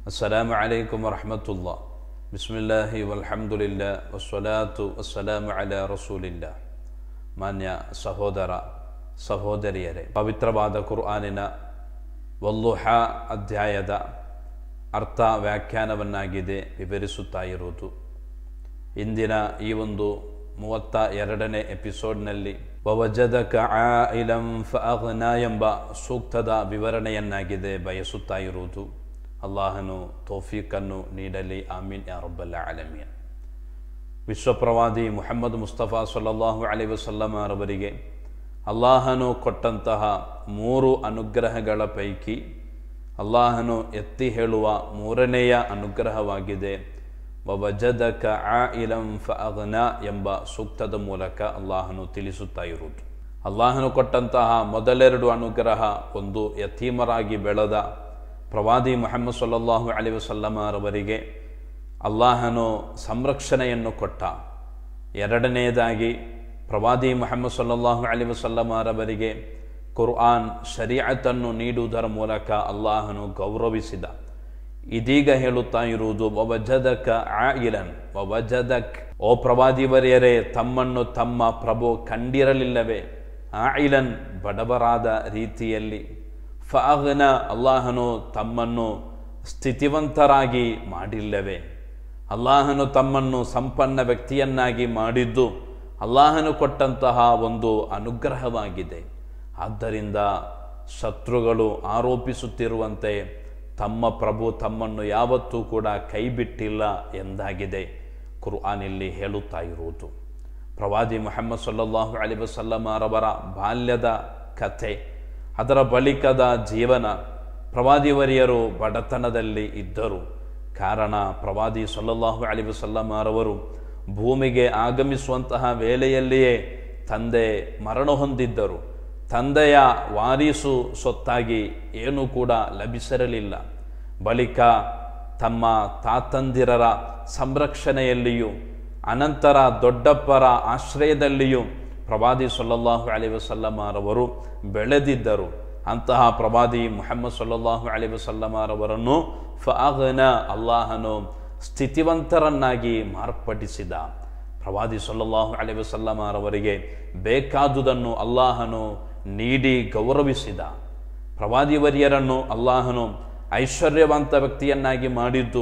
ಅಸ್ಸಲಾಮು ಅಲೈಕುಂ ವರಹಮತುಲ್ಲಾಹ್. ಬಿಸ್ಮಿಲ್ಲಾಹಿ ವಲ್ಹಮ್ದುಲಿಲ್ಲಾ ವಸ್ಸಲಾತು ವಸ್ಸಲಾಮು ಅಲಾ ರಸೂಲಿಲ್ಲಾ. ಮಾನ್ಯ ಸಹೋದರ ಸಹೋದರಿಯರೇ, ಪವಿತ್ರವಾದ ಕುರ್ಆನಿನ ವಲ್ಲುಹಾ ಅಧ್ಯಾಯದ ಅರ್ಥ ವ್ಯಾಖ್ಯಾನವನ್ನಾಗಿದೆ ವಿವರಿಸುತ್ತಾ ಇರುವುದು. ಇಂದಿನ ಈ ಒಂದು 32ನೇ ಎಪಿಸೋಡ್ನಲ್ಲಿ ವವಜದಕ ಆಯಿಲಂ ಫಅಗ್ನಾ ಎಂಬ ಸೂಕ್ತದ ವಿವರಣೆಯನ್ನಾಗಿದೆ ಬಯಸುತ್ತಾ ಇರುವುದು. ಅಲ್ಲಾಹನು ತೌಫೀಕನ್ನು ನೀಡಲಿ, ಆಮೀನ್ ಯಾ ರಬ್ಬಲ್ ಆಲಮೀನ್. ವಿಶ್ವಪ್ರವಾದಿ ಮುಹಮ್ಮದ್ ಮುಸ್ತಫಾ ಸಲ್ಲಲ್ಲಾಹು ಅಲೈಹಿ ವಸಲ್ಲಮ ರವರಿಗೆ ಅಲ್ಲಾಹನು ಕೊಟ್ಟಂತಹ 3 ಅನುಗ್ರಹಗಳ ಪೈಕಿ ಅಲ್ಲಾಹನು ಎತ್ತಿ ಹೇಳುವ 3ನೆಯ ಅನುಗ್ರಹವಾಗಿದೆ ವವಜದಕ ಆಯಿಲಂ ಫಅಗ್ನಾ ಎಂಬ ಸೂಕ್ತದ ಮೂಲಕ ಅಲ್ಲಾಹನು ತಿಳಿಸುತ್ತಾ ಇರುವುದು. ಅಲ್ಲಾಹನು ಕೊಟ್ಟಂತಹ ಮೊದಲೆರಡು ಅನುಗ್ರಹ, ಒಂದು ಯತೀಮರಾಗಿ ಬೆಳೆದ ಪ್ರವಾದಿ ಮುಹಮ್ಮದ್ ಸಲ್ಲಲ್ಲಾಹು ಅಲೈಹಿ ವಸಲ್ಲಮ ರವರಿಗೆ ಅಲ್ಲಾಹನು ಸಂರಕ್ಷಣೆಯನ್ನು ಕೊಟ್ಟ. ಎರಡನೆಯದಾಗಿ ಪ್ರವಾದಿ ಮುಹಮ್ಮದ್ ಸಲ್ಲಲ್ಲಾಹು ಅಲೈಹಿ ವಸಲ್ಲಮ ರವರಿಗೆ ಕುರ್ಆನ್ ಶರೀಅತನ್ನು ನೀಡುವುದರ ಮೂಲಕ ಅಲ್ಲಾಹನು ಗೌರವಿಸಿದ. ಇದೀಗ ಹೇಳುತ್ತಾ ಇರುವುದು ವವಜದಕ ಆಯಿಲನ್ ವವಜದಕ್, ಓ ಪ್ರವಾದಿವರಿಯರೇ, ತಮ್ಮನ್ನು ತಮ್ಮ ಪ್ರಭು ಕಂಡಿರಲಿಲ್ಲವೇ? ಆಯಿಲನ್, ಬಡವರಾದ ರೀತಿಯಲ್ಲಿ. ಫಅಗ್ನಾ, ಅಲ್ಲಾಹನು ತಮ್ಮನ್ನು ಸ್ಥಿತಿವಂತರಾಗಿ ಮಾಡಿಲ್ಲವೇ? ಅಲ್ಲಾಹನು ತಮ್ಮನ್ನು ಸಂಪನ್ನ ವ್ಯಕ್ತಿಯನ್ನಾಗಿ ಮಾಡಿದ್ದು ಅಲ್ಲಾಹನು ಕೊಟ್ಟಂತಹ ಒಂದು ಅನುಗ್ರಹವಾಗಿದೆ. ಆದ್ದರಿಂದ ಶತ್ರುಗಳು ಆರೋಪಿಸುತ್ತಿರುವಂತೆ ತಮ್ಮ ಪ್ರಭು ತಮ್ಮನ್ನು ಯಾವತ್ತೂ ಕೂಡ ಕೈಬಿಟ್ಟಿಲ್ಲ ಎಂದಾಗಿದೆ ಕುರ್ಆನಿಲ್ಲಿ ಹೇಳುತ್ತಾ ಇರುವುದು. ಪ್ರವಾದಿ ಮುಹಮ್ಮದ್ ಸಲ್ಲಲ್ಲಾಹು ಅಲೈಹಿ ವಸಲ್ಲಮ ರವರ ಬಾಲ್ಯದ ಕಥೆ, ಅದರ ಬಳಿಕದ ಜೀವನ. ಪ್ರವಾದಿವರಿಯರು ಬಡತನದಲ್ಲಿ ಇದ್ದರು. ಕಾರಣ, ಪ್ರವಾದಿ ಸಲ್ಲಲ್ಲಾಹು ಅಲೈಹಿ ವಸಲ್ಲಮ ರವರು ಭೂಮಿಗೆ ಆಗಮಿಸುವಂತಹ ವೇಳೆಯಲ್ಲಿಯೇ ತಂದೆ ಮರಣ ಹೊಂದಿದ್ದರು. ತಂದೆಯ ವಾರಿಸು ಸೊತ್ತಾಗಿ ಏನೂ ಕೂಡ ಲಭಿಸಿರಲಿಲ್ಲ. ಬಳಿಕ ತಮ್ಮ ತಾತಂದಿರರ ಸಂರಕ್ಷಣೆಯಲ್ಲಿಯೂ ಅನಂತರ ದೊಡ್ಡಪ್ಪರ ಆಶ್ರಯದಲ್ಲಿಯೂ ಪ್ರವಾದಿ ಸಲ್ಲಲ್ಲಾಹು ಅಲೈಹಿ ವಸಲ್ಲಮ ರವರು ಬೆಳೆದಿದ್ದರು. ಅಂತಹ ಪ್ರವಾದಿ ಮುಹಮ್ಮದ್ ಸಲ್ಲಲ್ಲಾಹು ಅಲೈಹಿ ವಸಲ್ಲಮ ರವರನ್ನು ಫಅಗ್ನಾ, ಅಲ್ಲಾಹನು ಸ್ಥಿತಿವಂತರನ್ನಾಗಿ ಮಾರ್ಪಡಿಸಿದ. ಪ್ರವಾದಿ ಸಲ್ಲಲ್ಲಾಹು ಅಲೈಹಿ ವಸಲ್ಲಮ ರವರಿಗೆ ಬೇಕಾದುದನ್ನು ಅಲ್ಲಾಹನು ನೀಡಿ ಗೌರವಿಸಿದ. ಪ್ರವಾದಿವರಿಯರನ್ನು ಅಲ್ಲಾಹನು ಐಶ್ವರ್ಯವಂತ ವ್ಯಕ್ತಿಯನ್ನಾಗಿ ಮಾಡಿದ್ದು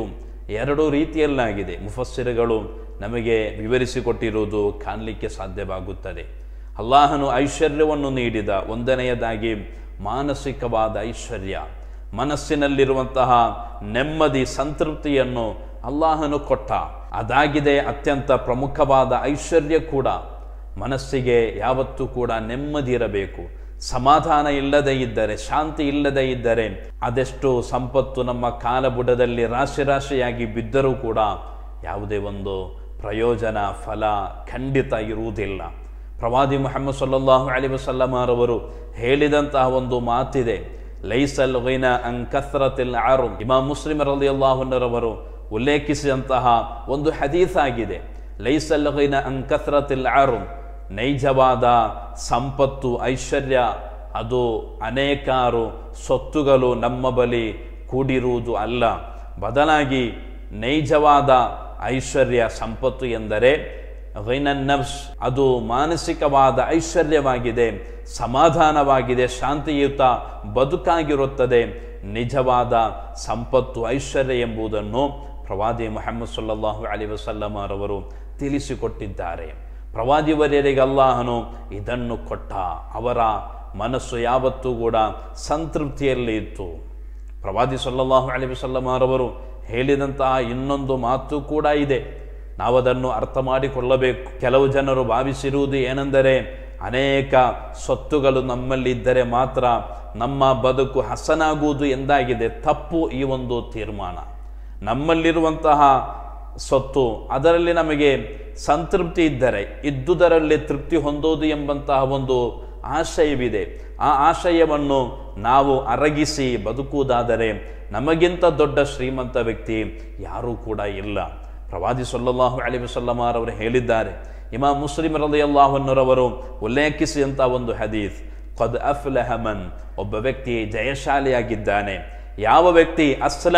2 ರೀತಿಯಲ್ಲಾಗಿದೆ. ಮುಫಸ್ಸಿರುಗಳು ನಮಗೆ ವಿವರಿಸಿಕೊಟ್ಟಿರುವುದು ಕಾಣಲಿಕ್ಕೆ ಸಾಧ್ಯವಾಗುತ್ತದೆ. ಅಲ್ಲಾಹನು ಐಶ್ವರ್ಯವನ್ನು ನೀಡಿದ. 1ನೆಯದಾಗಿ ಮಾನಸಿಕವಾದ ಐಶ್ವರ್ಯ, ಮನಸ್ಸಿನಲ್ಲಿರುವಂತಹ ನೆಮ್ಮದಿ ಸಂತೃಪ್ತಿಯನ್ನು ಅಲ್ಲಾಹನು ಕೊಟ್ಟ. ಅದಾಗಿದೆ ಅತ್ಯಂತ ಪ್ರಮುಖವಾದ ಐಶ್ವರ್ಯ ಕೂಡ. ಮನಸ್ಸಿಗೆ ಯಾವತ್ತೂ ಕೂಡ ನೆಮ್ಮದಿ ಇರಬೇಕು. ಸಮಾಧಾನ ಇಲ್ಲದೇ ಇದ್ದರೆ, ಶಾಂತಿ ಇಲ್ಲದೇ ಇದ್ದರೆ ಅದೆಷ್ಟು ಸಂಪತ್ತು ನಮ್ಮ ಕಾಲಬುಡದಲ್ಲಿ ರಾಶಿ ರಾಶಿಯಾಗಿ ಬಿದ್ದರೂ ಕೂಡ ಯಾವುದೇ ಒಂದು ಪ್ರಯೋಜನ, ಫಲ ಖಂಡಿತ ಇರುವುದಿಲ್ಲ. ಪ್ರವಾದಿ ಮುಹಮ್ಮದ್ ಸಲ್ಲಲ್ಲಾಹು ಅಲೈಹಿ ವಸಲ್ಲಮ ರವರು ಹೇಳಿದಂತಹ ಒಂದು ಮಾತಿದೆ, ಲೈಸಲ್ ಗಿನಾ ಅನ್ ಕಸ್ರತಿಲ್ ಅರುಮ್. ಇಮಾಮ್ ಮುಸ್ಲಿಮ್ ರಲಿಯಲ್ಲಾಹು ಅನ್ಹು ರವರು ಉಲ್ಲೇಖಿಸಿದಂತಹ ಒಂದು ಹದೀಸ್ ಆಗಿದೆ. ಲೈಸಲ್ ಗಿನಾ ಅನ್ ಕಸ್ರತಿಲ್ ಅರುಮ್, ನೈಜವಾದ ಸಂಪತ್ತು ಐಶ್ವರ್ಯ ಅದು ಅನೇಕಾರು ಸೊತ್ತುಗಳು ನಮ್ಮ ಬಳಿ ಕೂಡಿರುವುದು ಅಲ್ಲ. ಬದಲಾಗಿ ನೈಜವಾದ ಐಶ್ವರ್ಯ ಸಂಪತ್ತು ಎಂದರೆ ಗಿನನ್ ನಫ್ಸ್, ಅದು ಮಾನಸಿಕವಾದ ಐಶ್ವರ್ಯವಾಗಿದೆ, ಸಮಾಧಾನವಾಗಿದೆ, ಶಾಂತಿಯುತ ಬದುಕಾಗಿರುತ್ತದೆ. ನಿಜವಾದ ಸಂಪತ್ತು ಐಶ್ವರ್ಯ ಎಂಬುದನ್ನು ಪ್ರವಾದಿ ಮುಹಮ್ಮದ್ ಸಲ್ಲಲ್ಲಾಹು ಅಲೈಹಿ ವಸಲ್ಲಮ ರವರು ತಿಳಿಸಿಕೊಟ್ಟಿದ್ದಾರೆ. ಪ್ರವಾದಿವರ್ಯರಿಗೆ ಅಲ್ಲಾಹನು ಇದನ್ನು ಕೊಟ್ಟ. ಅವರ ಮನಸ್ಸು ಯಾವತ್ತೂ ಕೂಡ ಸಂತೃಪ್ತಿಯಲ್ಲಿ ಇತ್ತು. ಪ್ರವಾದಿ ಸಲ್ಲಲ್ಲಾಹು ಅಲೈಹಿ ವಸಲ್ಲಮ ರವರು ಹೇಳಿದಂತಹ ಇನ್ನೊಂದು ಮಾತು ಕೂಡ ಇದೆ, ನಾವದನ್ನು ಅರ್ಥ ಮಾಡಿಕೊಳ್ಳಬೇಕು. ಕೆಲವು ಜನರು ಭಾವಿಸಿರುವುದು ಏನೆಂದರೆ, ಅನೇಕ ಸೊತ್ತುಗಳು ನಮ್ಮಲ್ಲಿದ್ದರೆ ಮಾತ್ರ ನಮ್ಮ ಬದುಕು ಹಸನಾಗುವುದು ಎಂದಾಗಿದೆ. ತಪ್ಪು ಈ ಒಂದು ತೀರ್ಮಾನ. ನಮ್ಮಲ್ಲಿರುವಂತಹ ಸೊತ್ತು, ಅದರಲ್ಲಿ ನಮಗೆ ಸಂತೃಪ್ತಿ ಇದ್ದರೆ ಇದ್ದುದರಲ್ಲಿ ತೃಪ್ತಿ ಹೊಂದೋದು ಎಂಬಂತಹ ಒಂದು ಆಶಯವಿದೆ. ಆ ಆಶಯವನ್ನು ನಾವು ಅರಗಿಸಿ ಬದುಕುವುದಾದರೆ ನಮಗಿಂತ ದೊಡ್ಡ ಶ್ರೀಮಂತ ವ್ಯಕ್ತಿ ಯಾರೂ ಕೂಡ ಇಲ್ಲ. ಪ್ರವಾದಿ ಸಲ್ಲಲ್ಲಾಹು ಅಲೈಹಿ ವಸಲ್ಲಮ ರವರು ಹೇಳಿದ್ದಾರೆ. ಇಮಾಮ್ ಮುಸ್ಲಿಮ್ ರಲಿಯಲ್ಲಾಹು ಅನ್ಹು ರವರು ಉಲ್ಲೇಖಿಸಿದಂಥ ಒಂದು ಹದೀಸ್, ಖದ್ ಅಫ್ಲಹ ಮನ್, ಒಬ್ಬ ವ್ಯಕ್ತಿ ಜಯಶಾಲಿಯಾಗಿದ್ದಾನೆ. ಯಾವ ವ್ಯಕ್ತಿ ಅಸ್ಲಂ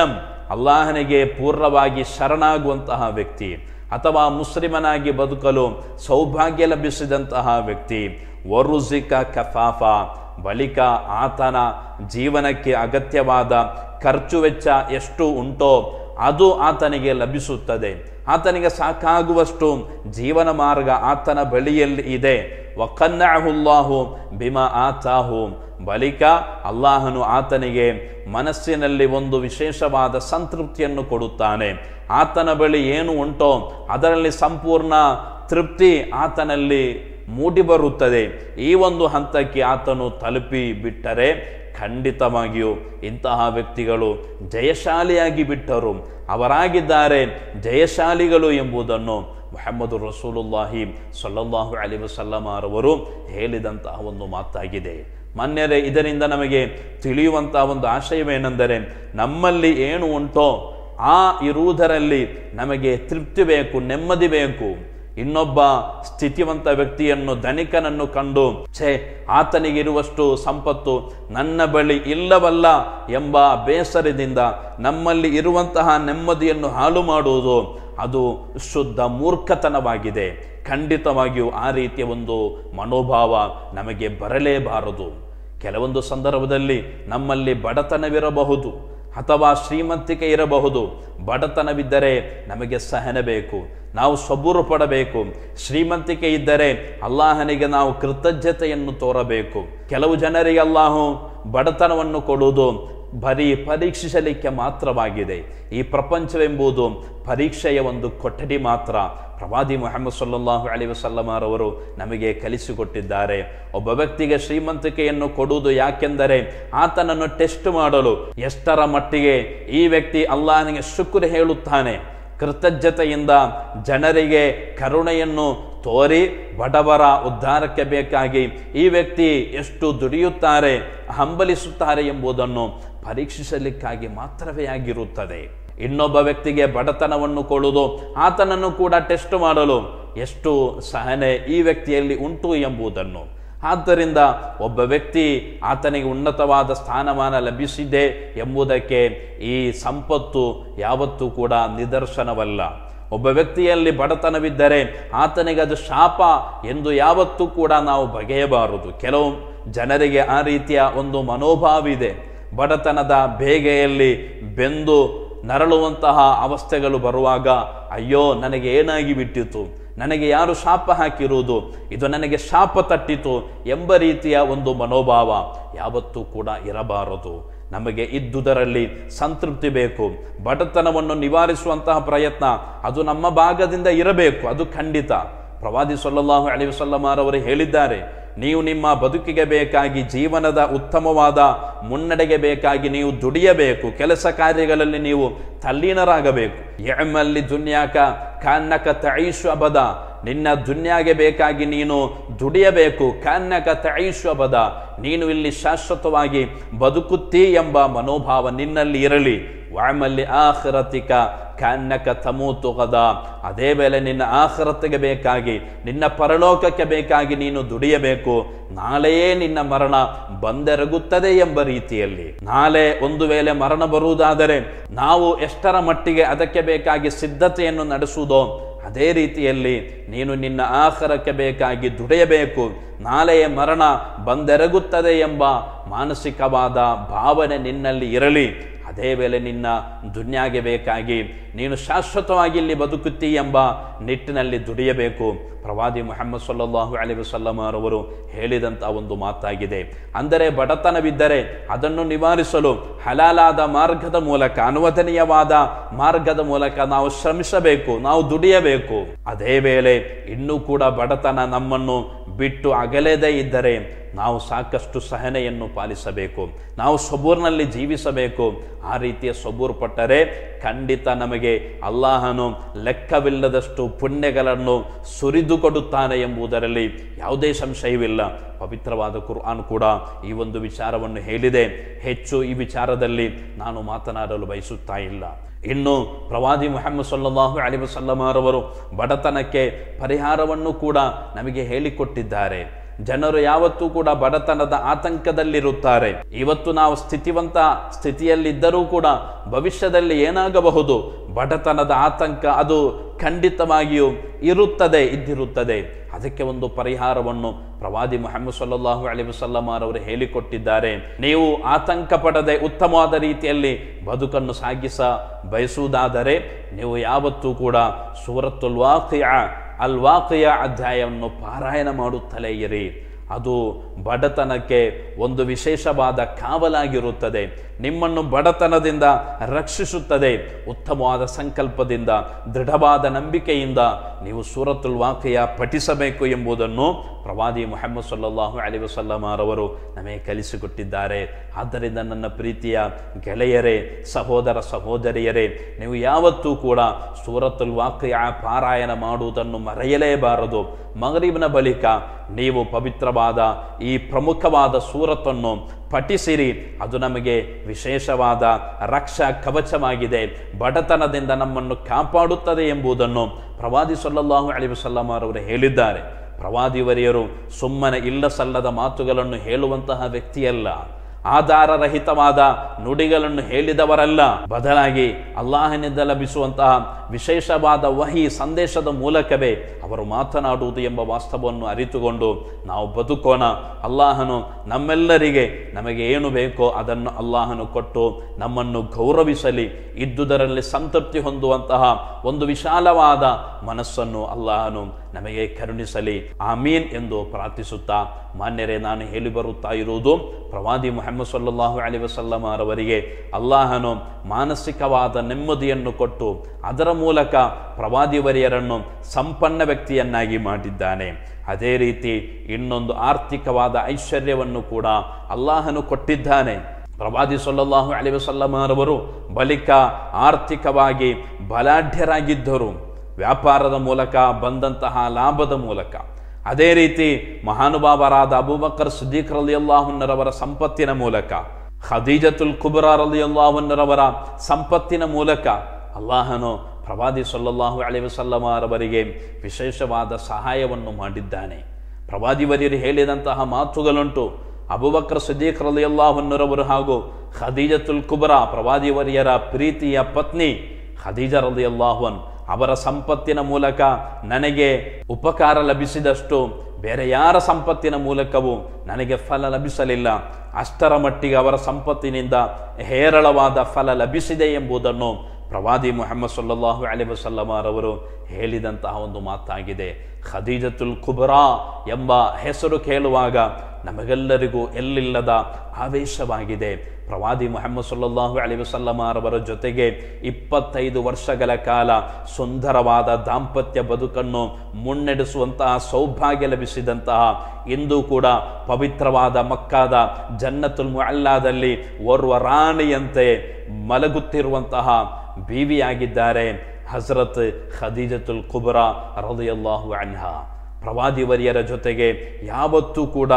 ಅಲ್ಲಾಹನಿಗೆ ಪೂರ್ಣವಾಗಿ ಶರಣಾಗುವಂತಹ ವ್ಯಕ್ತಿ, ಅಥವಾ ಮುಸ್ಲಿಮನಾಗಿ ಬದುಕಲು ಸೌಭಾಗ್ಯ ಲಭಿಸಿದಂತಹ ವ್ಯಕ್ತಿ, ವರುಜಿಕ ಕಫಾಫ, ಬಳಿಕ ಆತನ ಜೀವನಕ್ಕೆ ಅಗತ್ಯವಾದ ಖರ್ಚು ವೆಚ್ಚ ಎಷ್ಟು ಉಂಟೋ ಅದು ಆತನಿಗೆ ಲಭಿಸುತ್ತದೆ, ಆತನಿಗೆ ಸಾಕಾಗುವಷ್ಟು ಜೀವನ ಮಾರ್ಗ ಆತನ ಬಳಿಯಲ್ಲಿ ಇದೆ. ವಕನ್ನಅಹುಲ್ಲಾಹು ಬಿಮಾ ಆತಾಹು, ಬಳಿಕ ಅಲ್ಲಾಹನು ಆತನಿಗೆ ಮನಸ್ಸಿನಲ್ಲಿ ಒಂದು ವಿಶೇಷವಾದ ಸಂತೃಪ್ತಿಯನ್ನು ಕೊಡುತ್ತಾನೆ. ಆತನ ಬಳಿ ಏನು ಉಂಟೋ ಅದರಲ್ಲಿ ಸಂಪೂರ್ಣ ತೃಪ್ತಿ ಆತನಲ್ಲಿ ಮೂಡಿಬರುತ್ತದೆ. ಈ ಒಂದು ಹಂತಕ್ಕೆ ಆತನು ತಲುಪಿ ಬಿಟ್ಟರೆ ಖಂಡಿತವಾಗಿಯೂ ಇಂತಹ ವ್ಯಕ್ತಿಗಳು ಜಯಶಾಲಿಯಾಗಿ ಬಿಟ್ಟರು, ಅವರಾಗಿದ್ದಾರೆ ಜಯಶಾಲಿಗಳು ಎಂಬುದನ್ನು ಮುಹಮ್ಮದ್ ರಸೂಲುಲ್ಲಾಹಿ ಸಲ್ಲಲ್ಲಾಹು ಅಲೈಹಿ ವಸಲ್ಲಮ ರವರು ಹೇಳಿದಂತಹ ಒಂದು ಮಾತಾಗಿದೆ. ಮಾನ್ಯರೇ, ಇದರಿಂದ ನಮಗೆ ತಿಳಿಯುವಂತಹ ಒಂದು ಆಶಯವೇನೆಂದರೆ, ನಮ್ಮಲ್ಲಿ ಏನು ಉಂಟೋ ಆ ಇರುವುದರಲ್ಲಿ ನಮಗೆ ತೃಪ್ತಿ ಬೇಕು, ನೆಮ್ಮದಿ ಬೇಕು. ಇನ್ನೊಬ್ಬ ಸ್ಥಿತಿವಂತ ವ್ಯಕ್ತಿಯನ್ನು, ಧನಿಕನನ್ನು ಕಂಡು ಆತನಿಗಿರುವಷ್ಟು ಸಂಪತ್ತು ನನ್ನ ಬಳಿ ಇಲ್ಲವಲ್ಲ ಎಂಬ ಬೇಸರದಿಂದ ನಮ್ಮಲ್ಲಿ ಇರುವಂತಹ ನೆಮ್ಮದಿಯನ್ನು ಹಾಳು ಮಾಡುವುದು ಅದು ಶುದ್ಧ ಮೂರ್ಖತನವಾಗಿದೆ. ಖಂಡಿತವಾಗಿಯೂ ಆ ರೀತಿಯ ಒಂದು ಮನೋಭಾವ ನಮಗೆ ಬರಲೇಬಾರದು. ಕೆಲವೊಂದು ಸಂದರ್ಭದಲ್ಲಿ ನಮ್ಮಲ್ಲಿ ಬಡತನವಿರಬಹುದು ಅಥವಾ ಶ್ರೀಮಂತಿಕೆ ಇರಬಹುದು. ಬಡತನವಿದ್ದರೆ ನಮಗೆ ಸಹನೆ ಬೇಕು, ನಾವು ಸಬೂರು ಪಡಬೇಕು. ಶ್ರೀಮಂತಿಕೆ ಇದ್ದರೆ ಅಲ್ಲಾಹನಿಗೆ ನಾವು ಕೃತಜ್ಞತೆಯನ್ನು ತೋರಬೇಕು. ಕೆಲವು ಜನರಿಗೆ ಅಲ್ಲಾಹು ಬಡತನವನ್ನು ಕೊಡುವುದು ಬರೀ ಪರೀಕ್ಷಿಸಲಿಕ್ಕೆ ಮಾತ್ರವಾಗಿದೆ. ಈ ಪ್ರಪಂಚವೆಂಬುದು ಪರೀಕ್ಷೆಯ ಒಂದು ಕೊಠಡಿ ಮಾತ್ರ. ಪ್ರವಾದಿ ಮುಹಮ್ಮದ್ ಸಲ್ಲಲ್ಲಾಹು ಅಲೈಹಿ ವಸಲ್ಲಮ ರವರು ನಮಗೆ ಕಲಿಸಿಕೊಟ್ಟಿದ್ದಾರೆ, ಒಬ್ಬ ವ್ಯಕ್ತಿಗೆ ಶ್ರೀಮಂತಿಕೆಯನ್ನು ಕೊಡುವುದು ಯಾಕೆಂದರೆ ಆತನನ್ನು ಟೆಸ್ಟ್ ಮಾಡಲು, ಎಷ್ಟರ ಮಟ್ಟಿಗೆ ಈ ವ್ಯಕ್ತಿ ಅಲ್ಲಾಹನಿಗೆ ಶುಕ್ರ್ ಹೇಳುತ್ತಾನೆ, ಕೃತಜ್ಞತೆಯಿಂದ ಜನರಿಗೆ ಕರುಣೆಯನ್ನು ತೋರಿ ಬಡವರ ಉದ್ಧಾರಕ್ಕೆ ಬೇಕಾಗಿ ಈ ವ್ಯಕ್ತಿ ಎಷ್ಟು ದುಡಿಯುತ್ತಾರೆ, ಹಂಬಲಿಸುತ್ತಾರೆ ಎಂಬುದನ್ನು ಪರೀಕ್ಷಿಸಲಿಕ್ಕಾಗಿ ಮಾತ್ರವೇ ಆಗಿರುತ್ತದೆ. ಇನ್ನೊಬ್ಬ ವ್ಯಕ್ತಿಗೆ ಬಡತನವನ್ನು ಕೊಡುವುದು ಆತನನ್ನು ಕೂಡ ಟೆಸ್ಟ್ ಮಾಡಲು, ಎಷ್ಟು ಸಹನೆ ಈ ವ್ಯಕ್ತಿಯಲ್ಲಿ ಉಂಟು ಎಂಬುದನ್ನು. ಆದ್ದರಿಂದ ಒಬ್ಬ ವ್ಯಕ್ತಿ ಆತನಿಗೆ ಉನ್ನತವಾದ ಸ್ಥಾನಮಾನ ಲಭಿಸಿದೆ ಎಂಬುದಕ್ಕೆ ಈ ಸಂಪತ್ತು ಯಾವತ್ತೂ ಕೂಡ ನಿದರ್ಶನವಲ್ಲ. ಒಬ್ಬ ವ್ಯಕ್ತಿಯಲ್ಲಿ ಬಡತನವಿದ್ದರೆ ಆತನಿಗೆ ಅದು ಶಾಪ ಎಂದು ಯಾವತ್ತೂ ಕೂಡ ನಾವು ಬಗೆಯಬಾರದು. ಕೆಲವು ಜನರಿಗೆ ಆ ರೀತಿಯ ಒಂದು ಮನೋಭಾವಿದೆ. ಬಡತನದ ಬೇಗೆಯಲ್ಲಿ ಬೆಂದು ನರಳುವಂತಹ ಅವಸ್ಥೆಗಳು ಬರುವಾಗ, ಅಯ್ಯೋ ನನಗೆ ಏನಾಗಿ ಬಿಟ್ಟಿತು, ನನಗೆ ಯಾರು ಶಾಪ ಹಾಕಿರುವುದು, ಇದು ನನಗೆ ಶಾಪ ತಟ್ಟಿತು ಎಂಬ ರೀತಿಯ ಒಂದು ಮನೋಭಾವ ಯಾವತ್ತೂ ಕೂಡ ಇರಬಾರದು. ನಮಗೆ ಇದ್ದುದರಲ್ಲಿ ಸಂತೃಪ್ತಿ ಬೇಕು. ಬಡತನವನ್ನು ನಿವಾರಿಸುವಂತಹ ಪ್ರಯತ್ನ ಅದು ನಮ್ಮ ಭಾಗದಿಂದ ಇರಬೇಕು, ಅದು ಖಂಡಿತ. ಪ್ರವಾದಿ ಸಲ್ಲಲ್ಲಾಹು ಅಲೈಹಿ ವಸಲ್ಲಮ ರವರು ಹೇಳಿದ್ದಾರೆ, ನೀವು ನಿಮ್ಮ ಬದುಕಿಗೆ ಬೇಕಾಗಿ, ಜೀವನದ ಉತ್ತಮವಾದ ಮುನ್ನಡೆಗೆ ಬೇಕಾಗಿ ನೀವು ದುಡಿಯಬೇಕು, ಕೆಲಸ ಕಾರ್ಯಗಳಲ್ಲಿ ನೀವು ತಲ್ಲೀನರಾಗಬೇಕು. ಯಅಮಲ್ಲಿ ದುನ್ಯಾಕ ಕಾನ್ನಕ ತঈಶು ಅಬದ, ನಿನ್ನ ದುನ್ಯಾಗೆ ಬೇಕಾಗಿ ನೀನು ದುಡಿಯಬೇಕು. ಕಾನ್ನಕ ತঈಶು ಅಬದ, ನೀನು ಇಲ್ಲಿ ಶಾಶ್ವತವಾಗಿ ಬದುಕುತ್ತೀ ಎಂಬ ಮನೋಭಾವ ನಿನ್ನಲ್ಲಿ ಇರಲಿ. ವಅಮಲ್ಲಿ ಆಖಿರತಿಕ ಕಾನ್ನಕ ತಮೂತು ಗದ, ಅದೇ ವೇಳೆ ನಿನ್ನ ಆಖಿರತಿಗೆ ಬೇಕಾಗಿ, ನಿನ್ನ ಪರಲೋಕಕ್ಕೆ ಬೇಕಾಗಿ ನೀನು ದುಡಿಯಬೇಕು. ನಾಳೆಯೇ ನಿನ್ನ ಮರಣ ಬಂದೆರಗುತ್ತದೆ ಎಂಬ ರೀತಿಯಲ್ಲಿ. ನಾಳೆ ಒಂದು ವೇಳೆ ಮರಣ ಬರುವುದಾದರೆ ನಾವು ಎಷ್ಟರ ಮಟ್ಟಿಗೆ ಅದಕ್ಕೆ ಬೇಕಾಗಿ ಸಿದ್ಧತೆಯನ್ನು ನಡೆಸುವುದೋ ಅದೇ ರೀತಿಯಲ್ಲಿ ನೀನು ನಿನ್ನ ಆಖಿರಕ್ಕೆ ಬೇಕಾಗಿ ದುಡಿಯಬೇಕು. ನಾಳೆಯ ಮರಣ ಬಂದೆರಗುತ್ತದೆ ಎಂಬ ಮಾನಸಿಕವಾದ ಭಾವನೆ ನಿನ್ನಲ್ಲಿ ಇರಲಿ. ಅದೇ ವೇಳೆ ನಿನ್ನ ದುನ್ಯಾಗೆ ಬೇಕಾಗಿ ನೀನು ಶಾಶ್ವತವಾಗಿ ಇಲ್ಲಿ ಬದುಕುತ್ತೀ ಎಂಬ ನಿಟ್ಟಿನಲ್ಲಿ ದುಡಿಯಬೇಕು. ಪ್ರವಾದಿ ಮುಹಮ್ಮದ್ ಸಲ್ಲಲ್ಲಾಹು ಅಲೈಹಿ ವಸಲ್ಲಮ ರವರು ಹೇಳಿದಂಥ ಒಂದು ಮಾತಾಗಿದೆ. ಅಂದರೆ ಬಡತನವಿದ್ದರೆ ಅದನ್ನು ನಿವಾರಿಸಲು ಹಲಾಲಾದ ಮಾರ್ಗದ ಮೂಲಕ, ಅನುವದನೀಯವಾದ ಮಾರ್ಗದ ಮೂಲಕ ನಾವು ಶ್ರಮಿಸಬೇಕು, ನಾವು ದುಡಿಯಬೇಕು. ಅದೇ ವೇಳೆ ಇನ್ನೂ ಕೂಡ ಬಡತನ ನಮ್ಮನ್ನು ಬಿಟ್ಟು ಅಗಲೇದೇ ಇದ್ದರೆ ನಾವು ಸಾಕಷ್ಟು ಸಹನೆಯನ್ನು ಪಾಲಿಸಬೇಕು, ನಾವು ಸಬೂರ್ನಲ್ಲಿ ಜೀವಿಸಬೇಕು. ಆ ರೀತಿಯ ಸಬೂರ್ ಪಟ್ಟರೆ ಖಂಡಿತ ನಮಗೆ ಅಲ್ಲಾಹನು ಲೆಕ್ಕವಿಲ್ಲದಷ್ಟು ಪುಣ್ಯಗಳನ್ನು ಸುರಿದು ಕೊಡುತ್ತಾನೆ ಎಂಬುದರಲ್ಲಿ ಯಾವುದೇ ಸಂಶಯವಿಲ್ಲ. ಪವಿತ್ರವಾದ ಕುರ್ಆನ್ ಕೂಡ ಈ ಒಂದು ವಿಚಾರವನ್ನು ಹೇಳಿದೆ. ಹೆಚ್ಚು ಈ ವಿಚಾರದಲ್ಲಿ ನಾನು ಮಾತನಾಡಲು ಬಯಸುತ್ತಾ ಇಲ್ಲ. ಇನ್ನು ಪ್ರವಾದಿ ಮುಹಮ್ಮದ್ ಸಲ್ಲಲ್ಲಾಹು ಅಲೈಹಿ ವಸಲ್ಲಮ ರವರು ಬಡತನಕ್ಕೆ ಪರಿಹಾರವನ್ನು ಕೂಡ ನಮಗೆ ಹೇಳಿಕೊಟ್ಟಿದ್ದಾರೆ. ಜನರು ಯಾವತ್ತೂ ಕೂಡ ಬಡತನದ ಆತಂಕದಲ್ಲಿರುತ್ತಾರೆ. ಇವತ್ತು ನಾವು ಸ್ಥಿತಿವಂತ ಸ್ಥಿತಿಯಲ್ಲಿದ್ದರೂ ಕೂಡ ಭವಿಷ್ಯದಲ್ಲಿ ಏನಾಗಬಹುದು, ಬಡತನದ ಆತಂಕ ಅದು ಖಂಡಿತವಾಗಿಯೂ ಇದ್ದಿರುತ್ತದೆ. ಅದಕ್ಕೆ ಒಂದು ಪರಿಹಾರವನ್ನು ಪ್ರವಾದಿ ಮುಹಮ್ಮದ್ ಸಲ್ಲಲ್ಲಾಹು ಅಲೈಹಿ ವಸಲ್ಲಂ ಅವರು ಹೇಳಿಕೊಟ್ಟಿದ್ದಾರೆ. ನೀವು ಆತಂಕ ಪಡದೆ ಉತ್ತಮವಾದ ರೀತಿಯಲ್ಲಿ ಬದುಕನ್ನು ಸಾಗಿಸ ಬಯಸುವುದಾದರೆ ನೀವು ಯಾವತ್ತೂ ಕೂಡ ಸೂರತುಲ್ ವಾಕಿಯಾ ಅಧ್ಯಾಯವನ್ನು ಪಾರಾಯಣ ಮಾಡುತ್ತಲೇ ಇರಿ. ಅದು ಬಡತನಕ್ಕೆ ಒಂದು ವಿಶೇಷವಾದ ಕಾವಲಾಗಿರುತ್ತದೆ, ನಿಮ್ಮನ್ನು ಬಡತನದಿಂದ ರಕ್ಷಿಸುತ್ತದೆ. ಉತ್ತಮವಾದ ಸಂಕಲ್ಪದಿಂದ, ದೃಢವಾದ ನಂಬಿಕೆಯಿಂದ ನೀವು ಸೂರತುಲ್ ವಾಕಿಯಾ ಪಠಿಸಬೇಕು ಎಂಬುದನ್ನು ಪ್ರವಾದಿ ಮುಹಮ್ಮದ್ ಸಲ್ಲಲ್ಲಾಹು ಅಲೈಹಿ ವಸಲ್ಲಂ ಅವರು ನಮಗೆ ಕಲಿಸಿಕೊಟ್ಟಿದ್ದಾರೆ. ಆದ್ದರಿಂದ ನನ್ನ ಪ್ರೀತಿಯ ಗೆಳೆಯರೇ, ಸಹೋದರ ಸಹೋದರಿಯರೇ, ನೀವು ಯಾವತ್ತೂ ಕೂಡ ಸೂರತುಲ್ ವಾಕಿಯಾ ಪಾರಾಯಣ ಮಾಡುವುದನ್ನು ಮರೆಯಲೇಬಾರದು. ಮಗರಿಬ್ನ ಬಳಿಕ ನೀವು ಪವಿತ್ರವಾದ ಈ ಪ್ರಮುಖವಾದ ಸೂರತನ್ನು ಪಠಿಸಿರಿ. ಅದು ನಮಗೆ ವಿಶೇಷವಾದ ರಕ್ಷಾ ಕವಚವಾಗಿದೆ, ಬಡತನದಿಂದ ನಮ್ಮನ್ನು ಕಾಪಾಡುತ್ತದೆ ಎಂಬುದನ್ನು ಪ್ರವಾದಿ ಸಲ್ಲಲ್ಲಾಹು ಅಲೈಹಿ ವಸಲ್ಲಂ ಅವರು ಹೇಳಿದ್ದಾರೆ. ಪ್ರವಾದಿವರಿಯರು ಸುಮ್ಮನೆ ಇಲ್ಲ ಸಲ್ಲದ ಮಾತುಗಳನ್ನು ಹೇಳುವಂತಹ ವ್ಯಕ್ತಿಯಲ್ಲ, ಆಧಾರರಹಿತವಾದ ನುಡಿಗಳನ್ನು ಹೇಳಿದವರಲ್ಲ. ಬದಲಾಗಿ ಅಲ್ಲಾಹನಿಂದ ಲಭಿಸುವಂತಹ ವಿಶೇಷವಾದ ವಹಿ ಸಂದೇಶದ ಮೂಲಕವೇ ಅವರು ಮಾತನಾಡುವುದು ಎಂಬ ವಾಸ್ತವವನ್ನು ಅರಿತುಕೊಂಡು ನಾವು ಬದುಕೋಣ. ಅಲ್ಲಾಹನು ನಮ್ಮೆಲ್ಲರಿಗೆ ನಮಗೆ ಏನು ಬೇಕೋ ಅದನ್ನು ಅಲ್ಲಾಹನು ಕೊಟ್ಟು ನಮ್ಮನ್ನು ಗೌರವಿಸಲಿ, ಇದ್ದುದರಲ್ಲಿ ಸಂತೃಪ್ತಿ ಹೊಂದುವಂತಹ ಒಂದು ವಿಶಾಲವಾದ ಮನಸ್ಸನ್ನು ಅಲ್ಲಾಹನು ನಮಗೆ ಕರುಣಿಸಲಿ. ಆಮೀನ್ ಎಂದು ಪ್ರಾರ್ಥಿಸುತ್ತಾ, ಮಾನ್ಯರೇ, ನಾನು ಹೇಳಿ ಬರುತ್ತಾ ಇರುವುದು ಪ್ರವಾದಿ ಮುಹಮ್ಮದ್ ಸಲ್ಲಲ್ಲಾಹು ಅಲೈಹಿ ವಸಲ್ಲಂ ಅವರಿಗೆ ಅಲ್ಲಾಹನು ಮಾನಸಿಕವಾದ ನೆಮ್ಮದಿಯನ್ನು ಕೊಟ್ಟು ಅದರ ಮೂಲಕ ಪ್ರವಾದಿವರಿಯರನ್ನು ಸಂಪನ್ನ ವ್ಯಕ್ತಿಯನ್ನಾಗಿ ಮಾಡಿದ್ದಾನೆ. ಅದೇ ರೀತಿ ಇನ್ನೊಂದು ಆರ್ಥಿಕವಾದ ಐಶ್ವರ್ಯವನ್ನು ಕೂಡ ಅಲ್ಲಾಹನು ಕೊಟ್ಟಿದ್ದಾನೆ. ಪ್ರವಾದಿ ಸಲ್ಲಲ್ಲಾಹು ಅಲೈಹಿ ವಸಲ್ಲಂ ಅವರು ಬಳಿಕ ಆರ್ಥಿಕವಾಗಿ ಬಲಾಢ್ಯರಾಗಿದ್ದರು, ವ್ಯಾಪಾರದ ಮೂಲಕ ಬಂದಂತಹ ಲಾಭದ ಮೂಲಕ. ಅದೇ ರೀತಿ ಮಹಾನುಭಾವರಾದ ಅಬೂಬಕರ್ ಸಿದ್ದೀಕ್ ರಲಿಯಲ್ಲಾಹು ಅನ್ಹುರವರ ಸಂಪತ್ತಿನ ಮೂಲಕ, ಖದೀಜತುಲ್ ಕುಬ್ರಾ ರಲಿಯಲ್ಲಾಹು ಅನ್ಹುರವರ ಸಂಪತ್ತಿನ ಮೂಲಕ ಅಲ್ಲಾಹನು ಪ್ರವಾದಿ ಸಲ್ಲಲ್ಲಾಹು ಅಲೈಹಿ ವಸಲ್ಲಂ ಅವರಿಗೆ ವಿಶೇಷವಾದ ಸಹಾಯವನ್ನು ಮಾಡಿದ್ದಾನೆ. ಪ್ರವಾದಿವರಿಯರು ಹೇಳಿದಂತಹ ಮಾತುಗಳುಂಟು. ಅಬೂಬಕರ್ ಸಿದ್ದೀಕ್ ರಲಿಯಲ್ಲಾಹು ಅನ್ಹುರವರು ಹಾಗೂ ಖದೀಜತುಲ್ ಕುಬ್ರಾ ಪ್ರವಾದಿವರಿಯರ ಪ್ರೀತಿಯ ಪತ್ನಿ ಖದೀಜಾ ರಲಿಯಲ್ಲಾಹು ಅನ್ಹಾ ಅವರ ಸಂಪತ್ತಿನ ಮೂಲಕ ನನಗೆ ಉಪಕಾರ ಲಭಿಸಿದಷ್ಟು ಬೇರೆ ಯಾರ ಸಂಪತ್ತಿನ ಮೂಲಕವೂ ನನಗೆ ಫಲ ಲಭಿಸಲಿಲ್ಲ. ಅಷ್ಟರ ಮಟ್ಟಿಗೆ ಅವರ ಸಂಪತ್ತಿನಿಂದ ಹೇರಳವಾದ ಫಲ ಲಭಿಸಿದೆ ಎಂಬುದನ್ನು ಪ್ರವಾದಿ ಮುಹಮ್ಮದ್ ಸಲ್ಲಲ್ಲಾಹು ಅಲೈಹಿ ವಸಲ್ಲಂ ಅವರು ಹೇಳಿದಂತಹ ಒಂದು ಮಾತಾಗಿದೆ. ಖದೀಜತುಲ್ ಕುಬ್ರಾ ಎಂಬ ಹೆಸರು ಕೇಳುವಾಗ ನಮಗೆಲ್ಲರಿಗೂ ಎಲ್ಲಿಲ್ಲದ ಆವೇಶವಾಗಿದೆ. ಪ್ರವಾದಿ ಮುಹಮ್ಮದ್ ಸಲ್ಲಲ್ಲಾಹು ಅಲೈಹಿ ವಸಲ್ಲಂ ಅವರ ಜೊತೆಗೆ 25 ವರ್ಷಗಳ ಕಾಲ ಸುಂದರವಾದ ದಾಂಪತ್ಯ ಬದುಕನ್ನು ಮುನ್ನಡೆಸುವಂತಹ ಸೌಭಾಗ್ಯ ಲಭಿಸಿದಂತಹ, ಇಂದು ಕೂಡ ಪವಿತ್ರವಾದ ಮಕ್ಕಾದ ಜನ್ನತುಲ್ ಮುಅಲ್ಲಾದಲ್ಲಿ ಓರ್ವ ರಾಣಿಯಂತೆ ಮಲಗುತ್ತಿರುವಂತಹ ಬೀವಿಯಾಗಿದ್ದಾರೆ ಹಜರತ್ ಖದೀಜತುಲ್ ಕುಬ್ರಾ ರಲಿಯಲ್ಲಾಹು ಅನ್ಹಾ. ಪ್ರವಾದಿವರಿಯರ ಜೊತೆಗೆ ಯಾವತ್ತೂ ಕೂಡ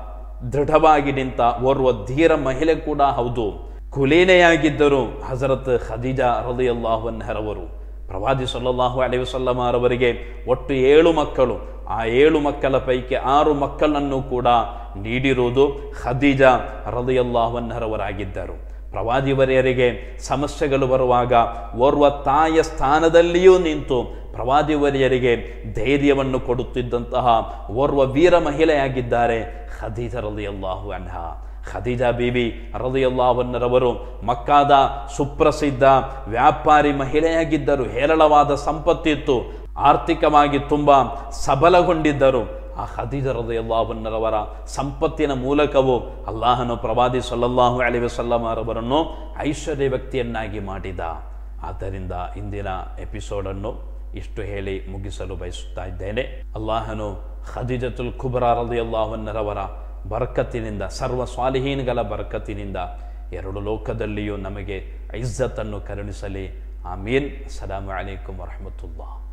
ದೃಢವಾಗಿ ನಿಂತ ಓರ್ವ ಧೀರ ಮಹಿಳೆ ಕೂಡ ಹೌದು. ಕುಲೀನೆಯಾಗಿದ್ದರು ಹಜರತ್ ಖದೀಜಾ ರಲಿಯಲ್ಲಾಹು ಅನ್ಹರವರು. ಪ್ರವಾದಿ ಸಲ್ಲಲ್ಲಾಹು ಅಲೈಹಿ ವಸಲ್ಲಂ ಅವರಿಗೆ ಒಟ್ಟು 7 ಮಕ್ಕಳು. ಆ 7 ಮಕ್ಕಳ ಪೈಕಿ 6 ಮಕ್ಕಳನ್ನು ಕೂಡ ನೀಡಿರುವುದು ಖದೀಜಾ ರಲಿಯಲ್ಲಾಹು ಅನ್ಹರವರಾಗಿದ್ದರು. ಪ್ರವಾದಿವರಿಯರಿಗೆ ಸಮಸ್ಯೆಗಳು ಬರುವಾಗ ಓರ್ವ ತಾಯಿಯ ಸ್ಥಾನದಲ್ಲಿಯೂ ನಿಂತು ಪ್ರವಾದಿವರಿಯರಿಗೆ ಧೈರ್ಯವನ್ನು ಕೊಡುತ್ತಿದ್ದಂತಹ ಓರ್ವ ವೀರ ಮಹಿಳೆಯಾಗಿದ್ದಾರೆ ಖದೀಜಾ ರಲಿಯಲ್ಲಾಹು ಅನ್ಹಾ. ಖದೀಜಾ ಬೀವಿ ರಲಿಯಲ್ಲಾಹು ಅನ್ಹರವರು ಮಕ್ಕಾದ ಸುಪ್ರಸಿದ್ಧ ವ್ಯಾಪಾರಿ ಮಹಿಳೆಯಾಗಿದ್ದರು. ಹೇರಳವಾದ ಸಂಪತ್ತಿತ್ತು, ಆರ್ಥಿಕವಾಗಿ ತುಂಬಾ ಸಬಲಗೊಂಡಿದ್ದರು. ಆ ಖದೀಜಾ ರಲಿಯಲ್ಲಾಹು ಅನ್ಹರವರ ಸಂಪತ್ತಿನ ಮೂಲಕವೂ ಅಲ್ಲಾಹನು ಪ್ರವಾದಿ ಸಲ್ಲಲ್ಲಾಹು ಅಲೈಹಿ ವಸಲ್ಲಂ ಅವರನ್ನು ಐಶ್ವರ್ಯ ವ್ಯಕ್ತಿಯನ್ನಾಗಿ ಮಾಡಿದ. ಆದ್ದರಿಂದ ಇಂದಿನ ಎಪಿಸೋಡನ್ನು ಇಷ್ಟು ಹೇಳಿ ಮುಗಿಸಲು ಬಯಸುತ್ತಾ ಇದ್ದೇನೆ. ಅಲ್ಲಾಹನು ಖದೀಜತುಲ್ ಕುಬ್ರಾ ರಲಿಯಲ್ಲಾಹು ಅನ್ಹರವರ ಬರಕತ್ತಿನಿಂದ, ಸರ್ವ ಸ್ವಾಲಿಹೀನ್ಗಳ ಬರಕತ್ತಿನಿಂದ 2 ಲೋಕದಲ್ಲಿಯೂ ನಮಗೆ ಇಜ್ಜತನ್ನು ಕರುಣಿಸಲಿ. ಆಮೀನ್. ಅಸ್ಸಲಾಮು ಅಲೈಕುಂ ವರಹಮತುಲ್ಲಾಹ್.